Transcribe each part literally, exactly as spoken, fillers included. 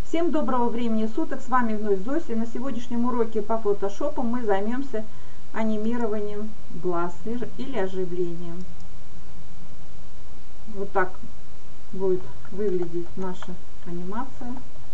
Всем доброго времени суток, с вами вновь Зося. На сегодняшнем уроке по фотошопу мы займемся анимированием глаз или оживлением. Вот так будет выглядеть наша анимация.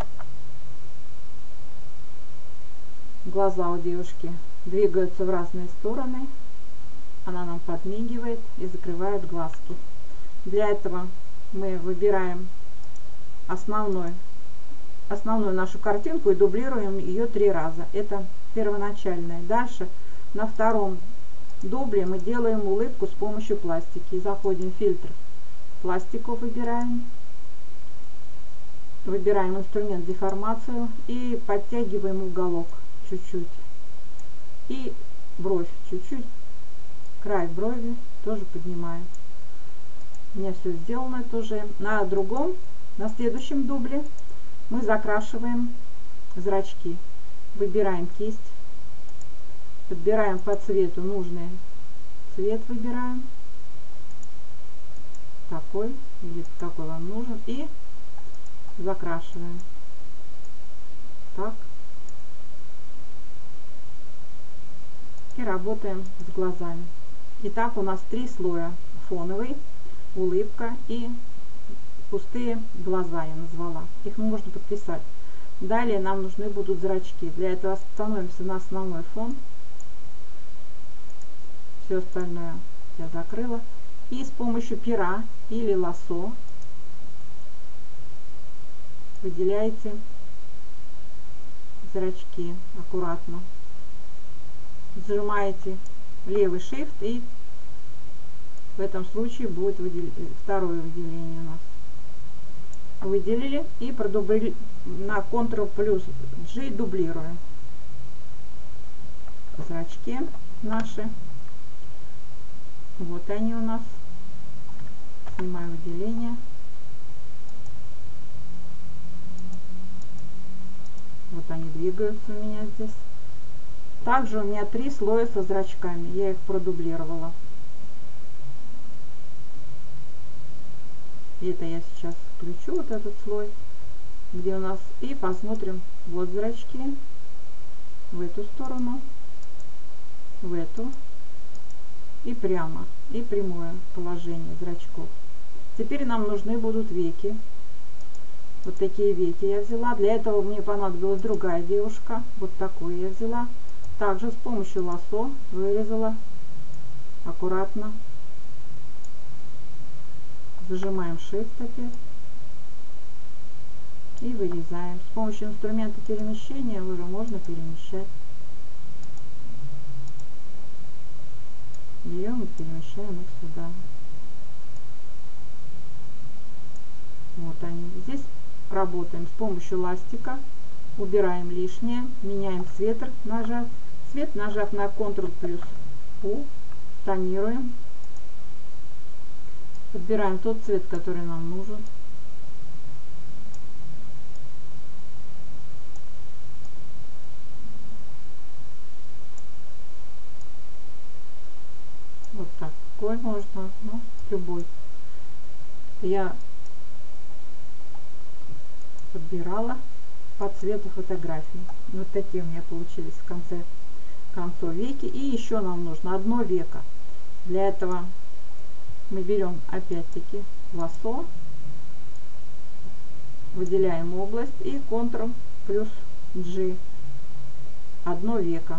Глаза у девушки двигаются в разные стороны. Она нам подмигивает и закрывает глазки. Для этого мы выбираем основной основную нашу картинку и дублируем ее три раза. Это первоначальная. Дальше на втором дубле мы делаем улыбку с помощью пластики. Заходим в фильтр пластику, выбираем. Выбираем инструмент деформацию и подтягиваем уголок чуть-чуть. И бровь чуть-чуть. Край брови тоже поднимаем. У меня все сделано это уже. На другом, на следующем дубле мы закрашиваем зрачки. Выбираем кисть, подбираем по цвету нужный цвет, выбираем такой или какой вам нужен, и закрашиваем так. И работаем с глазами. Итак, у нас три слоя: фоновый, улыбка и пустые глаза я назвала. Их можно подписать. Далее нам нужны будут зрачки. Для этого становимся на основной фон. Все остальное я закрыла. И с помощью пера или лассо выделяете зрачки аккуратно. Зажимаете левый shift, и в этом случае будет выдел... второе выделение у нас. Выделили и продубли... на Ctrl плюс G дублируем зрачки наши. Вот они у нас. Снимаю выделение. Вот они двигаются у меня здесь. Также у меня три слоя со зрачками. Я их продублировала. Это я сейчас включу вот этот слой, где у нас, и посмотрим. Вот зрачки в эту сторону, в эту, и прямо, и прямое положение зрачков. Теперь нам нужны будут веки. Вот такие веки я взяла. Для этого мне понадобилась другая девушка. Вот такую я взяла. Также с помощью лассо вырезала аккуратно. Зажимаем Shift опять и вырезаем. С помощью инструмента перемещения уже можно перемещать. Берем и перемещаем их сюда. Вот они. Здесь работаем с помощью ластика. Убираем лишнее. Меняем цвет, нажав. Цвет, нажав на Ctrl плюс U. Тонируем. Подбираем тот цвет, который нам нужен. Вот так. Какой можно, ну, любой. Я подбирала по цвету фотографии. Вот такие у меня получились в конце концов веки. И еще нам нужно одно веко. Для этого мы берем опять-таки лассо, выделяем область и Ctrl плюс G. Одно веко.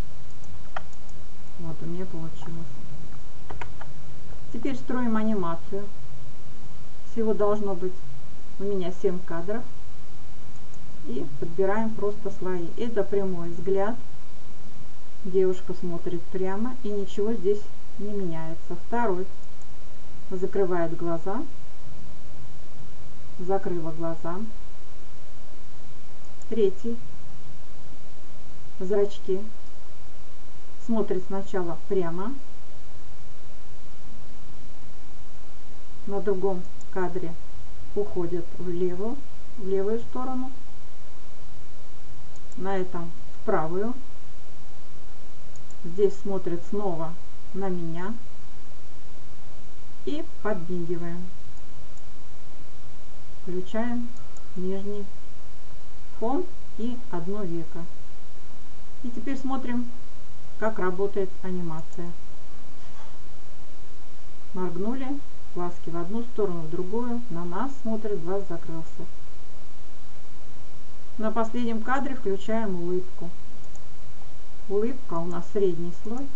Вот у меня получилось. Теперь строим анимацию. Всего должно быть у меня семь кадров. И подбираем просто слои. Это прямой взгляд. Девушка смотрит прямо, и ничего здесь не меняется. Второй. Закрывает глаза. Закрыла глаза. Третий. Зрачки. Смотрит сначала прямо. На другом кадре уходит влево, в левую сторону. На этом в правую. Здесь смотрит снова на меня. И подмигиваем. Включаем нижний фон и одно веко. И теперь смотрим, как работает анимация. Моргнули, глазки в одну сторону, в другую, на нас смотрит, глаз закрылся. На последнем кадре включаем улыбку. Улыбка у нас средний слой.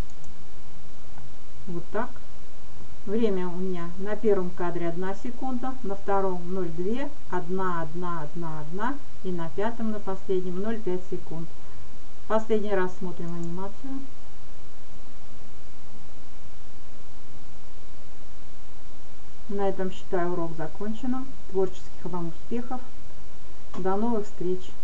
Вот так. Время у меня на первом кадре одна секунда, на втором ноль целых две, одна, одна, одна, одна и на пятом, на последнем ноль целых пять секунд. Последний раз смотрим анимацию. На этом считаю урок законченным. Творческих вам успехов. До новых встреч!